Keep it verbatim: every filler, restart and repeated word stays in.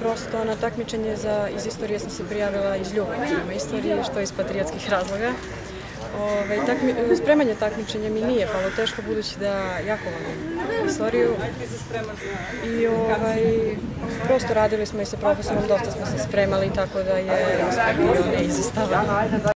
prosto na takmičenje za, iz istorije sam se prijavila iz ljubavi prema istoriji, što iz patriotskih razloga. Ove, takmi, spremanje takmičenja mi nije palo teško, budući da jako volim istoriju i ovaj, prosto radili smo i sa profesorom, dosta smo se spremali, tako da je uspeh bio neizostavan.